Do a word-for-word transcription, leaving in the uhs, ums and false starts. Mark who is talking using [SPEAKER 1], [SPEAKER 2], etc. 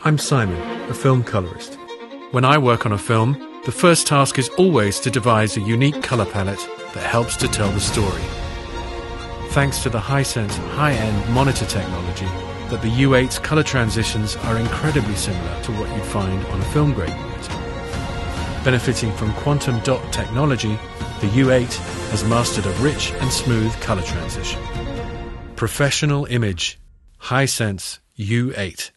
[SPEAKER 1] I'm Simon, a film colorist. When I work on a film, the first task is always to devise a unique color palette that helps to tell the story. Thanks to the Hisense high-end monitor technology, that the U eight's color transitions are incredibly similar to what you'd find on a film-grade monitor. Benefiting from quantum dot technology, the U eight has mastered a rich and smooth color transition. Professional image. Hisense U eight.